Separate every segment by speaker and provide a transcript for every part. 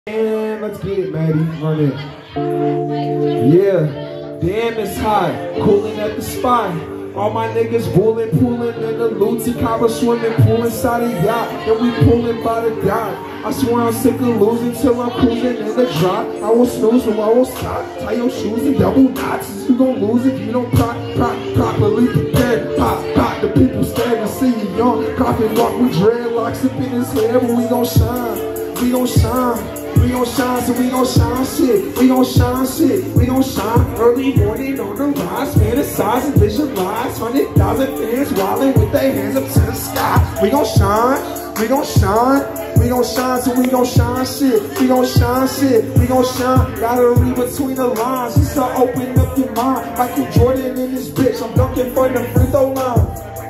Speaker 1: And let's get it, Maddie. Run it. Yeah. Damn, it's hot. Cooling at the spot. All my niggas pulling in the Luticaba swimming pool inside a yacht. And we pulling by the yacht. I swear I'm sick of losing till I'm cruising in the drop. I won't snooze, no, I won't stop. Tie your shoes and double knots. You gon' lose if you don't properly prepare. Pop, the people stand and see you young. Coffin walk with dreadlocks up in his hair, but we gon' shine. We gon' shine. We gon' shine, so we gon' shine shit. We gon' shine shit. We gon' shine early morning on the rise. Fantasize and visualize 100,000 fans wildin' with their hands up to the sky. We gon' shine. We gon' shine. We gon' shine, so we gon' shine shit. We gon' shine shit. We gon' shine. Gotta read between the lines. Just to open up your mind. Michael Jordan in this bitch. I'm dunking from the free throw line.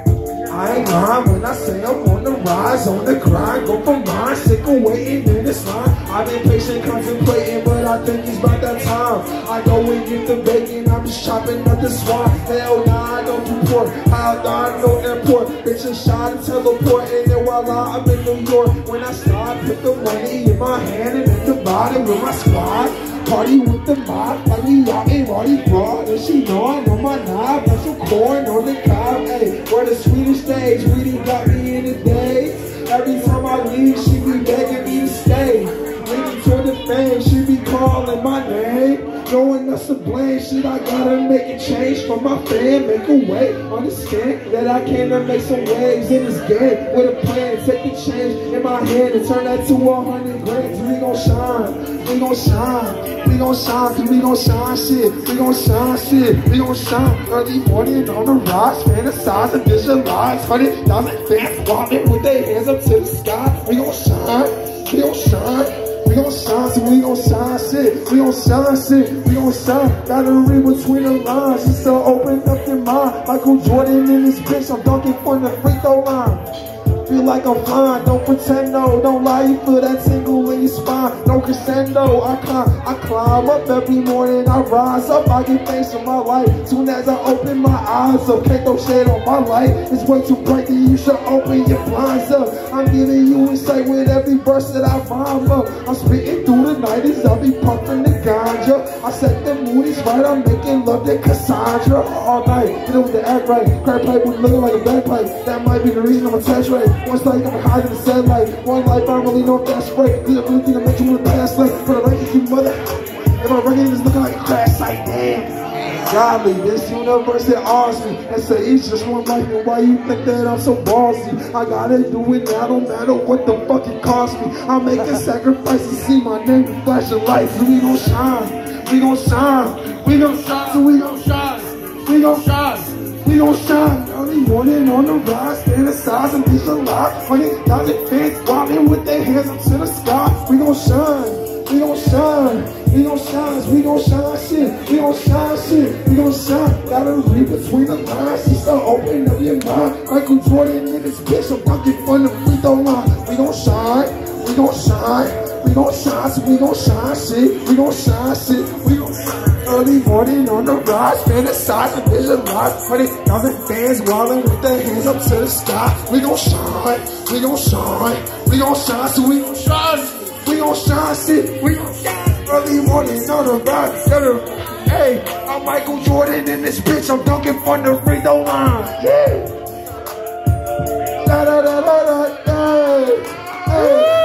Speaker 1: I ain't lying when I say I'm on the rise, on the grind, go for mine, sick of waiting in this line. I've been patient, contemplating, but I think it's about that time. I go and get the bacon, I'm just chopping up the swine. Hell nah, I don't do pork, I'll die, no airport. Bitch, a shot and teleport, and then voila, I'm in New York. When I start, put the money in my hand and in the bottom with my squad. Party with the mob, like we out in Mardi Gras. And she know I know my knob, got some corn on the cob. Hey, we're the sweetest days, really got me in the day. Every time I leave, she be begging me to stay. Leaning toward the fame, she be calling my name. Knowing that's the blame, shit, I gotta make a change for my fam, make a way. Understand that I can make some waves in this game. With a plan, take the change in my hand and turn that to 100 grams. We gon' shine, we gon' shine. We gon' shine, cause we gon' shine shit. We gon' shine shit, we gon' shine. Early morning on the rise, fantasize and visualize 100,000 fans walking with their hands up to the sky. We gon' shine, we gon' shine. We gon' shine, so we gon' shine shit. We gon' shine shit, we gon' shine. Gotta read between the lines, just to open up your mind. Michael Jordan in this bitch, I'm dunking from the free throw line. Feel like I'm fine, don't pretend, no, don't lie, you feel that tingle in your spine. No crescendo, I climb up every morning, I rise up, I get thanks for my life. Soon as I open my eyes up, can't throw shade on my light. It's way too bright that you should open your blinds up. I'm giving you insight with every verse that I rhyme up. I'm spitting through the night as I'll be pumping the ganja. I set the mood, it's right, I'm making love to Cassandra all night. Get it with the act right, crack pipe with looking like a bagpipe. That might be the reason I'm attached right. Once like I'm high in the sunlight. One life, I don't really know if that's right. The ability to make you with a past life. For the ranking, you mother. If my ranking is looking like a crash site, damn. Godly, this universe that awes me. And say it's just one life, and why you think that I'm so ballsy? I gotta do it now, no matter what the fuck it costs me. I'm making sacrifices to see my name in flashing lights. So we gon' shine, we gon' shine, we gon' shine, so we gon' shine, we gon' shine. We gon' shine, early morning on the rise, fantasize and visualize 100,000 fans wildin' with their hands up to the sky. We gon' shine, we gon' shine, we gon' shine, we gon' shine shit, we gon' shine shit, we gon' shine. Gotta read between the lines, just to open up your mind. Michael Jordan in this bitch, I'm dunking from the free throw line. We gon' shine, we gon' shine, we gon' shine, so we gon' shine shit, we gon' shine shit, we gon' shine. Early morning on the rise, fantasize and visualize 100,000 fans wildin' with their hands up to the sky. We gon' shine, we gon' shine, we gon' shine, so we gon' shine, we gon' shine shit, we gon' shine. Early morning on the rise, hey, I'm Michael Jordan in this bitch, I'm dunking from the free throw line. Yeah. Da da da da da, hey, hey.